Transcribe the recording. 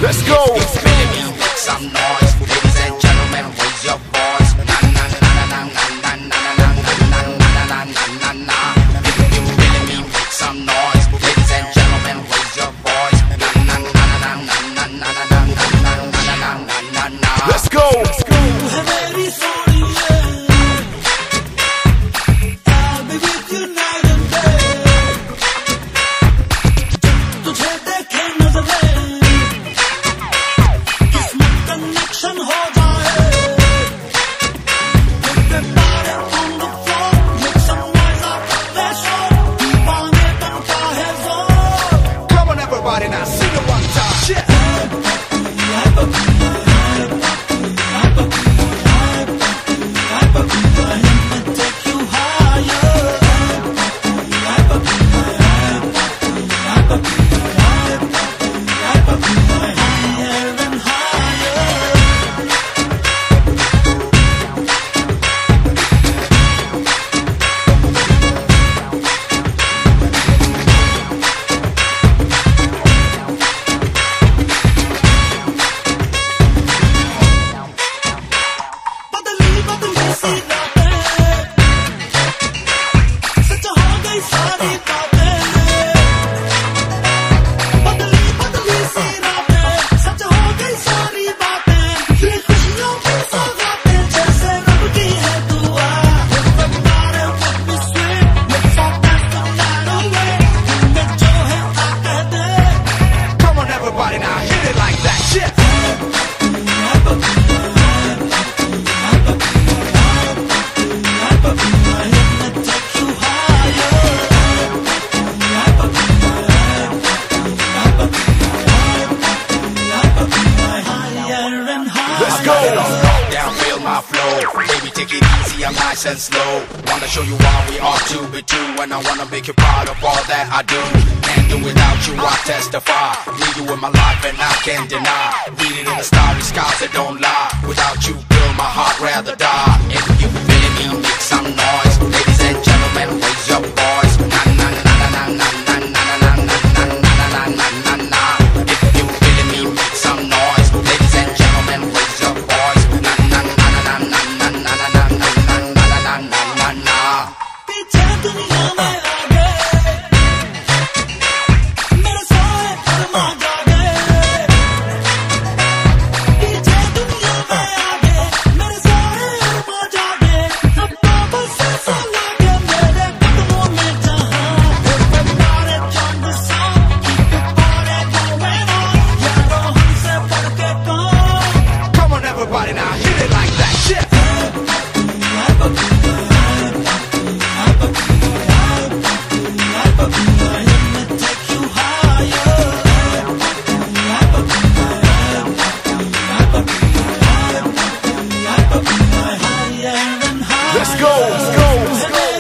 Let's go. If you feeling me, make some noise. Ladies and gentlemen, raise your voice. Na na na na na na na na na na na na na. If you feeling me, make some noise. Ladies and gentlemen, raise your voice. Na na na na na na na na na na. Let's go. Let's go. Come on, everybody, now sing it one time. Yeah. Everybody now hit it like that, shit. Let's go. Down, feel my flow. Baby, take it easy, I'm nice and slow. Wanna show you why we are two be two, and I wanna make you proud of all that I do. Can't do without you, I testify. Need you in my life and I can't deny. Read it in the starry skies that don't lie. Without you, girl, my heart rather die. If you feel me, make some noise. Ladies and gentlemen, raise your voice. Na na na na na na na na na na na na na. If you feel me, make some noise. Ladies and gentlemen, raise your voice. Na na na na na na na na na na na. पीछे दुनिया में आ गए मेरे साए अरमा जागे पीछे दुनिया में आ गए मेरे साए अरमा जागे अब वापस ऐसा लगे मेरे कदमों में जहां तुम्हारे चांद सा तुम्हारे going on यारों हमसे बढ़ के कौन Come on, everybody, now hit it like that, shit. Let's go. Let's go. Let's go.